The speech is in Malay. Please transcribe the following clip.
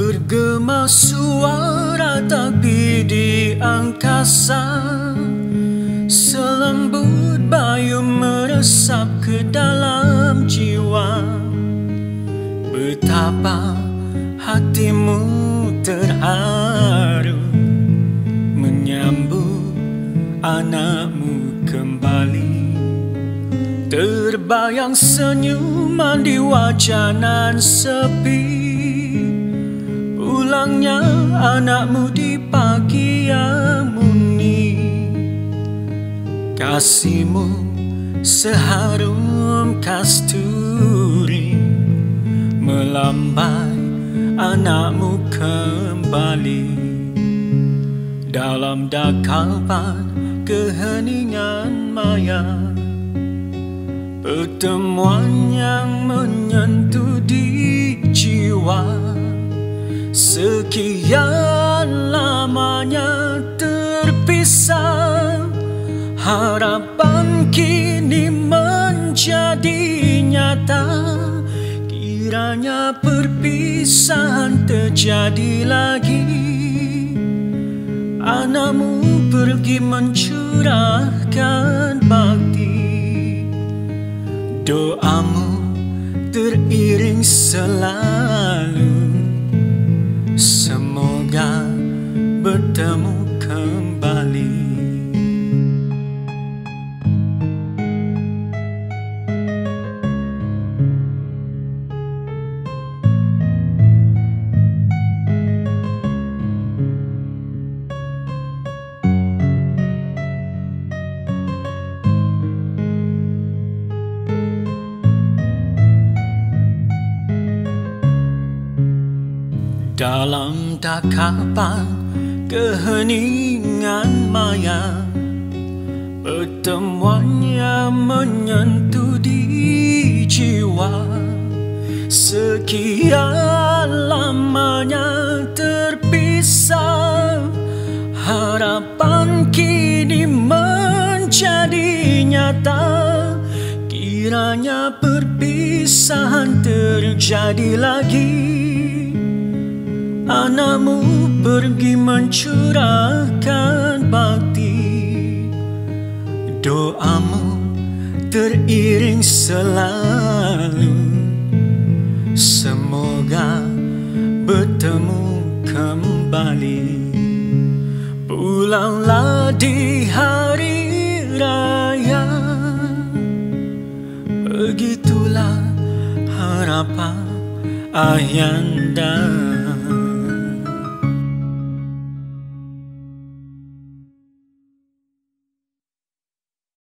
Bergema suara takbir di angkasa, selembut bayu meresap ke dalam jiwa. Betapa hatimu terharu menyambut anakmu kembali. Terbayang senyuman di wajah nan sepi, pulangnya anakmu di pagi yang murni. Kasihmu seharum kasturi melambai anakmu kembali. Dalam dakapan keheningan maya, pertemuan yang menyentuh di jiwa. Sekian lamanya terpisah, harapan kini menjadi nyata. Kiranya perpisahan terjadi lagi, anakmu pergi mencurahkan bakti. Doamu teriring selalu, semoga bertemu kembali. Dalam dakapan keheningan maya, pertemuan yang menyentuh di jiwa. Sekian lamanya terpisah, harapan kini menjadi nyata. Kiranya perpisahan terjadi lagi, anakmu pergi mencurahkan bakti. Doamu teriring selalu, semoga bertemu kembali. Pulanglah di hari raya, begitulah harapan ayahanda.